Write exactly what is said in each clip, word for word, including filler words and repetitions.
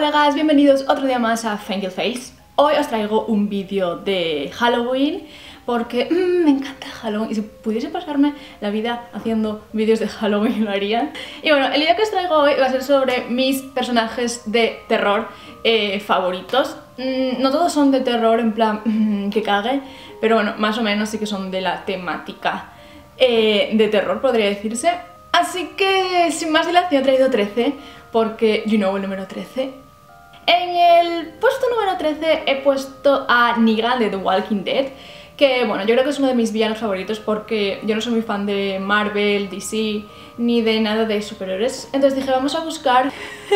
colegas, bienvenidos otro día más a Fangirl Fails. Hoy os traigo un vídeo de Halloween porque mmm, me encanta Halloween y si pudiese pasarme la vida haciendo vídeos de Halloween lo haría. Y bueno, el vídeo que os traigo hoy va a ser sobre mis personajes de terror eh, favoritos. Mm, no todos son de terror en plan mmm, que cague, pero bueno, más o menos sí que son de la temática eh, de terror, podría decirse. Así que sin más dilación he traído trece porque, you know, el número trece. En el puesto número trece he puesto a Negan de The Walking Dead, que bueno, yo creo que es uno de mis villanos favoritos porque yo no soy muy fan de Marvel, D C, ni de nada de superhéroes. Entonces dije, vamos a buscar...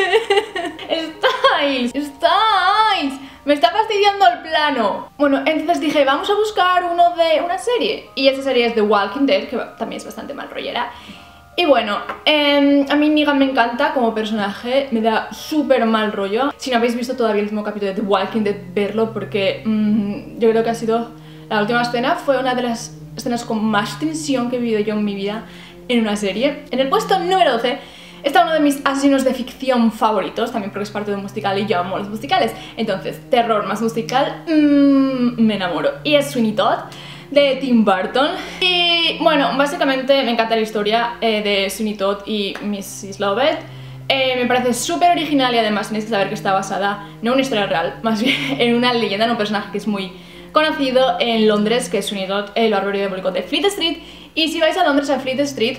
¡Styles! ¡Styles! ¡Me está fastidiando el plano! Bueno, entonces dije, vamos a buscar uno de una serie. Y esta serie es The Walking Dead, que también es bastante mal rollera. Y bueno, eh, a mí Negan me encanta como personaje, me da súper mal rollo. Si no habéis visto todavía el último capítulo de The Walking Dead, verlo porque mmm, yo creo que ha sido... La última escena fue una de las escenas con más tensión que he vivido yo en mi vida en una serie. En el puesto número doce está uno de mis asesinos de ficción favoritos, también porque es parte de un musical y yo amo los musicales. Entonces, terror más musical, mmm, me enamoro. Y es Sweeney Todd, de Tim Burton. Y bueno, básicamente me encanta la historia eh, de Sweeney Todd y missus Lovett. Eh, me parece súper original y además tenéis que saber que está basada, no en una historia real, más bien en una leyenda, en un personaje que es muy conocido en Londres, que es Sweeney Todd, el barbero diabólico de Fleet Street. Y si vais a Londres, a Fleet Street,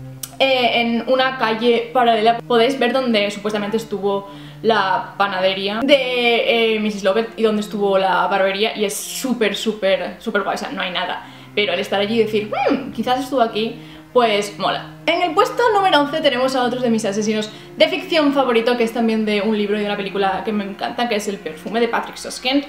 eh, en una calle paralela podéis ver donde supuestamente estuvo la panadería de eh, missus Lovett y donde estuvo la barbería, y es súper, súper, súper guay, o sea, no hay nada. Pero al estar allí y decir, mmm, quizás estuvo aquí, pues mola. En el puesto número once tenemos a otros de mis asesinos de ficción favorito, que es también de un libro y de una película que me encanta, que es El perfume, de Patrick Suskind.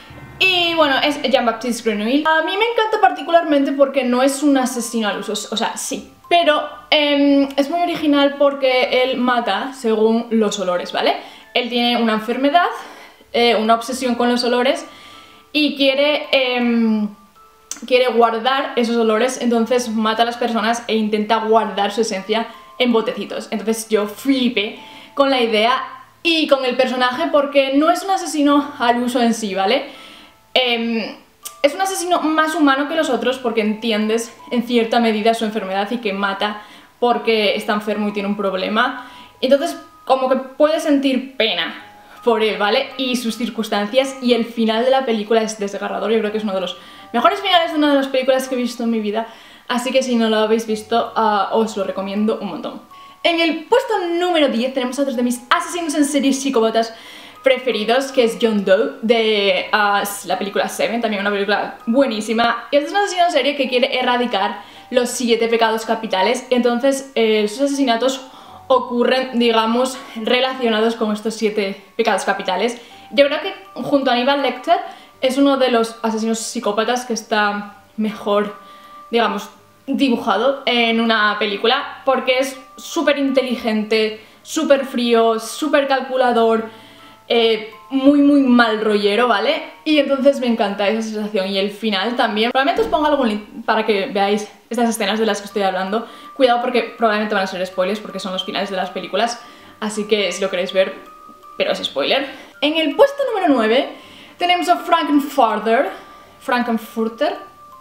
Y bueno, es Jean-Baptiste Grenouille. A mí me encanta particularmente porque no es un asesino al uso, o sea, sí, pero eh, es muy original porque él mata según los olores, ¿vale? Él tiene una enfermedad, eh, una obsesión con los olores y quiere, eh, quiere guardar esos olores, entonces mata a las personas e intenta guardar su esencia en botecitos. Entonces yo flipé con la idea y con el personaje porque no es un asesino al uso en sí, ¿vale? Eh, es un asesino más humano que los otros porque entiendes en cierta medida su enfermedad y que mata porque está enfermo y tiene un problema. Entonces como que puedes sentir pena por él, ¿vale? Y sus circunstancias, y el final de la película es desgarrador. Yo creo que es uno de los mejores finales de una de las películas que he visto en mi vida, así que si no lo habéis visto, uh, os lo recomiendo un montón. En el puesto número diez tenemos a otros de mis asesinos en serie psicópatas preferidos, que es John Doe, de uh, la película Seven, también una película buenísima. Y este es un asesino en serie que quiere erradicar los siete pecados capitales, entonces eh, sus asesinatos ocurren, digamos, relacionados con estos siete pecados capitales. Yo creo que junto a Hannibal Lecter es uno de los asesinos psicópatas que está mejor, digamos, dibujado en una película, porque es súper inteligente, súper frío, súper calculador, eh, muy muy mal rollero, ¿vale? Y entonces me encanta esa sensación. Y el final también. Probablemente os ponga algún link para que veáis estas escenas de las que estoy hablando. Cuidado porque probablemente van a ser spoilers porque son los finales de las películas, así que si lo queréis ver, pero es spoiler. En el puesto número nueve tenemos a Frankenfurter, Frankenfurter,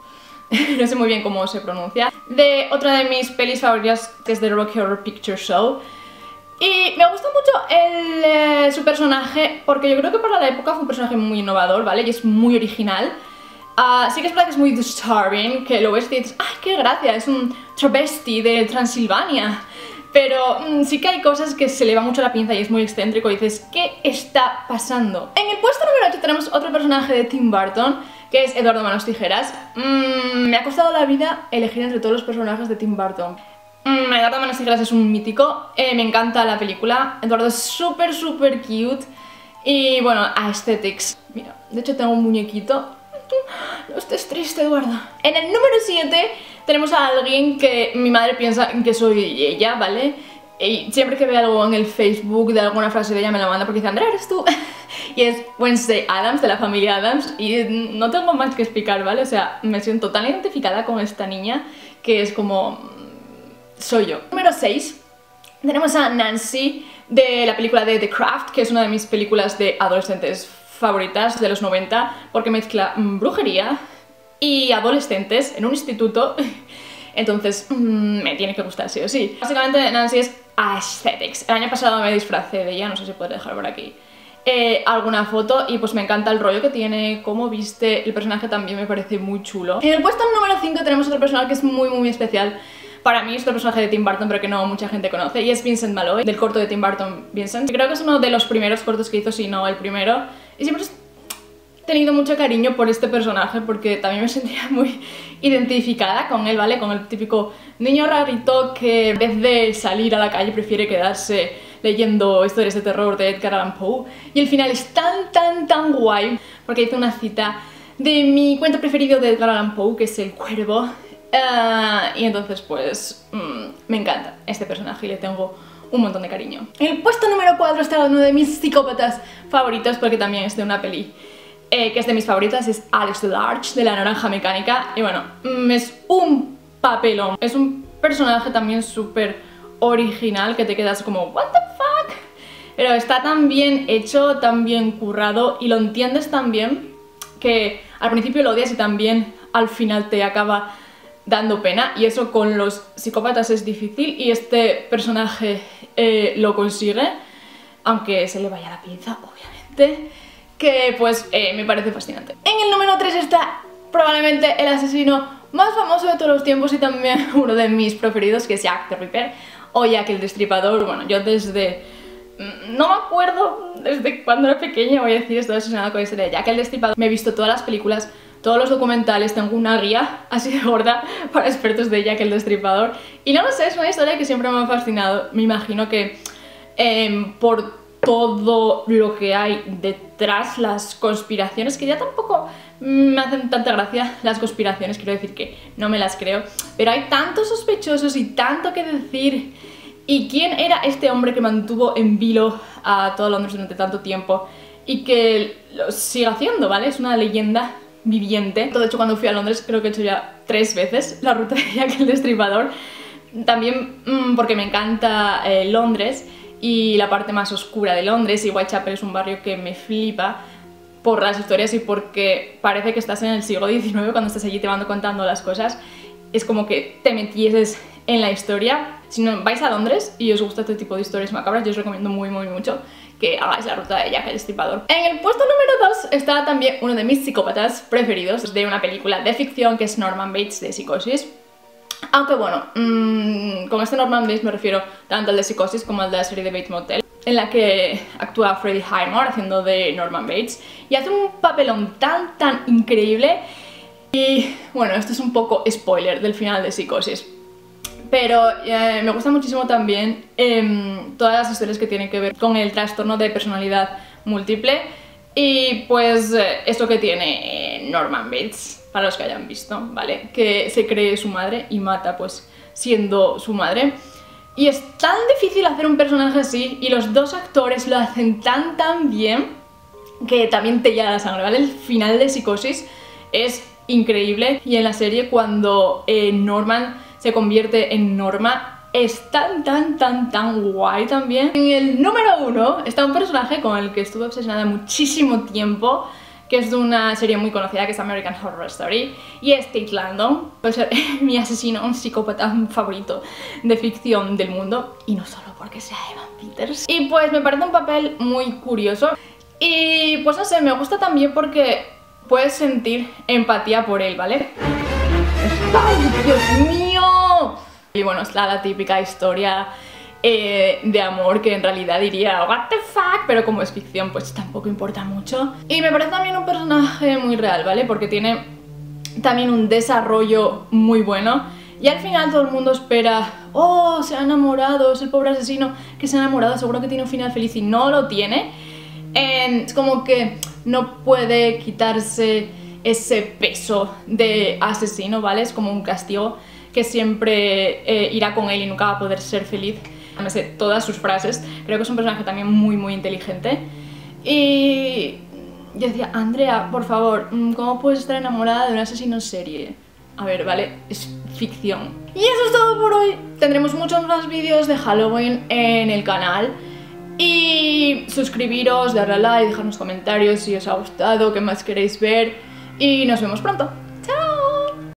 no sé muy bien cómo se pronuncia, de otra de mis pelis favoritas, que es The Rocky Horror Picture Show. Y me gusta mucho el, eh, su personaje porque yo creo que para la época fue un personaje muy innovador, ¿vale? Y es muy original. Uh, sí que es verdad que es muy disturbing, que lo ves y dices, ¡ay, qué gracia! Es un travesti de Transilvania. Pero mm, sí que hay cosas que se le va mucho la pinza y es muy excéntrico y dices, ¿qué está pasando? En el puesto número ocho tenemos otro personaje de Tim Burton, que es Eduardo Manos Tijeras. Mm, me ha costado la vida elegir entre todos los personajes de Tim Burton. Mm, Eduardo Manos Tijeras es un mítico, eh, me encanta la película. Eduardo es súper, súper cute. Y bueno, aesthetics. Mira, de hecho tengo un muñequito. No estés triste, Eduardo. En el número siete tenemos a alguien que mi madre piensa que soy ella, ¿vale? Y siempre que ve algo en el Facebook de alguna frase de ella me la manda porque dice, Andrea, ¿eres tú? Y es Wednesday Addams, de la familia Addams. Y no tengo más que explicar, ¿vale? O sea, me siento tan identificada con esta niña que es como... soy yo. Número seis Tenemos a Nancy de la película de The Craft, que es una de mis películas de adolescentes favoritas de los noventa, porque mezcla mmm, brujería y adolescentes en un instituto, entonces mmm, me tiene que gustar sí o sí. Básicamente Nancy es aesthetics. El año pasado me disfracé de ella, no sé si puedo dejar por aquí eh, alguna foto, y pues me encanta el rollo que tiene, cómo viste, el personaje también me parece muy chulo. En el puesto número cinco tenemos otro personaje que es muy muy especial. Para mí es otro personaje de Tim Burton, pero que no mucha gente conoce, y es Vincent Malloy, del corto de Tim Burton, Vincent. Creo que es uno de los primeros cortos que hizo, si no el primero, y siempre he tenido mucho cariño por este personaje porque también me sentía muy identificada con él, ¿vale? Con el típico niño rarito que en vez de salir a la calle prefiere quedarse leyendo historias de terror de Edgar Allan Poe, y el final es tan tan tan guay porque hizo una cita de mi cuento preferido de Edgar Allan Poe, que es El Cuervo. Uh, y entonces pues mmm, me encanta este personaje y le tengo un montón de cariño. En el puesto número cuatro está uno de mis psicópatas favoritos, porque también es de una peli eh, que es de mis favoritas, es Alex Large, de La Naranja Mecánica. Y bueno, mmm, es un papelón, es un personaje también súper original que te quedas como what the fuck, pero está tan bien hecho, tan bien currado, y lo entiendes tan bien que al principio lo odias y también al final te acaba dando pena, y eso con los psicópatas es difícil, y este personaje eh, lo consigue, aunque se le vaya la pinza, obviamente, que pues eh, me parece fascinante. En el número tres está probablemente el asesino más famoso de todos los tiempos y también uno de mis preferidos, que es Jack the Ripper o Jack el Destripador. Bueno, yo desde... no me acuerdo desde cuando era pequeña, voy a decir, estoy obsesionada con la historia de Jack el Destripador. Me he visto todas las películas, todos los documentales, tengo una guía así de gorda para expertos de Jack el Destripador. Y no lo sé, es una historia que siempre me ha fascinado. Me imagino que eh, por todo lo que hay detrás, las conspiraciones, que ya tampoco me hacen tanta gracia las conspiraciones, quiero decir que no me las creo, pero hay tantos sospechosos y tanto que decir. ¿Y quién era este hombre que mantuvo en vilo a todo Londres durante tanto tiempo y que lo sigue haciendo, ¿vale? Es una leyenda viviente. De hecho, cuando fui a Londres creo que he hecho ya tres veces la ruta de Jack el Destripador. También mmm, porque me encanta eh, Londres y la parte más oscura de Londres, y Whitechapel es un barrio que me flipa por las historias y porque parece que estás en el siglo diecinueve cuando estás allí, te van contando las cosas. Es como que te metieses en la historia. Si no vais a Londres y os gusta este tipo de historias macabras, yo os recomiendo muy muy mucho que hagáis la ruta de Jack el Destripador. En el puesto número dos está también uno de mis psicópatas preferidos de una película de ficción, que es Norman Bates de Psicosis. Aunque bueno, mmm, con este Norman Bates me refiero tanto al de Psicosis como al de la serie de Bates Motel, en la que actúa Freddie Highmore haciendo de Norman Bates, y hace un papelón tan tan increíble. Y bueno, esto es un poco spoiler del final de Psicosis, pero eh, me gusta muchísimo también eh, todas las historias que tienen que ver con el trastorno de personalidad múltiple, y pues eh, esto que tiene eh, Norman Bates, para los que hayan visto, ¿vale? Que se cree su madre y mata pues siendo su madre. Y es tan difícil hacer un personaje así, y los dos actores lo hacen tan tan bien que también te hiela la sangre, ¿vale? El final de Psicosis es increíble, y en la serie cuando eh, Norman se convierte en Norma es tan tan tan tan guay también. En el número uno está un personaje con el que estuve obsesionada muchísimo tiempo, que es de una serie muy conocida que es American Horror Story, y es Tate Landon. Puede ser mi asesino, un psicópata favorito de ficción del mundo, y no solo porque sea Evan Peters. Y pues me parece un papel muy curioso, y pues no sé, me gusta también porque puedes sentir empatía por él, ¿vale? ¡Ay, Dios mío! Y bueno, es la, la típica historia eh, de amor que en realidad diría what the fuck, pero como es ficción pues tampoco importa mucho. Y me parece también un personaje muy real, ¿vale? Porque tiene también un desarrollo muy bueno, y al final todo el mundo espera, oh, se ha enamorado, es el pobre asesino que se ha enamorado, seguro que tiene un final feliz, y no lo tiene. Eh, es como que no puede quitarse ese peso de asesino, ¿vale? Es como un castigo que siempre eh, irá con él y nunca va a poder ser feliz. No sé todas sus frases, creo que es un personaje también muy muy inteligente. Y yo decía, Andrea, por favor, ¿cómo puedes estar enamorada de un asesino en serie? A ver, ¿vale? Es ficción. Y eso es todo por hoy. Tendremos muchos más vídeos de Halloween en el canal. Y suscribiros, darle a like, dejarnos comentarios si os ha gustado, qué más queréis ver. Y nos vemos pronto.